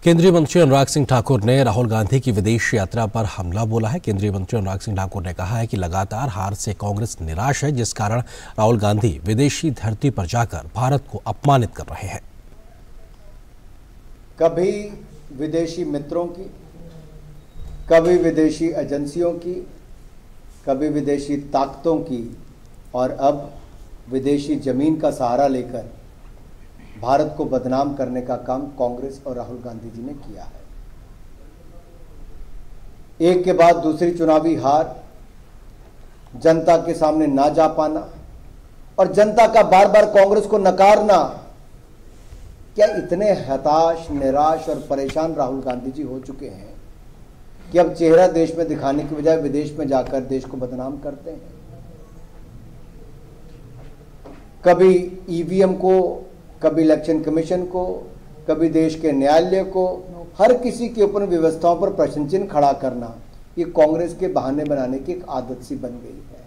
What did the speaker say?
केंद्रीय मंत्री अनुराग सिंह ठाकुर ने राहुल गांधी की विदेश यात्रा पर हमला बोला है। केंद्रीय मंत्री अनुराग सिंह ठाकुर ने कहा है कि लगातार हार से कांग्रेस निराश है, जिस कारण राहुल गांधी विदेशी धरती पर जाकर भारत को अपमानित कर रहे हैं। कभी विदेशी मित्रों की, कभी विदेशी एजेंसियों की, कभी विदेशी ताकतों की और अब विदेशी जमीन का सहारा लेकर भारत को बदनाम करने का काम कांग्रेस और राहुल गांधी जी ने किया है। एक के बाद दूसरी चुनावी हार, जनता के सामने ना जा पाना और जनता का बार बार कांग्रेस को नकारना, क्या इतने हताश, निराश और परेशान राहुल गांधी जी हो चुके हैं कि अब चेहरा देश में दिखाने की बजाय विदेश में जाकर देश को बदनाम करते हैं। कभी ईवीएम को, कभी इलेक्शन कमीशन को, कभी देश के न्यायालय को, हर किसी के ऊपर व्यवस्थाओं पर प्रश्न चिन्ह खड़ा करना, ये कांग्रेस के बहाने बनाने की एक आदत सी बन गई है।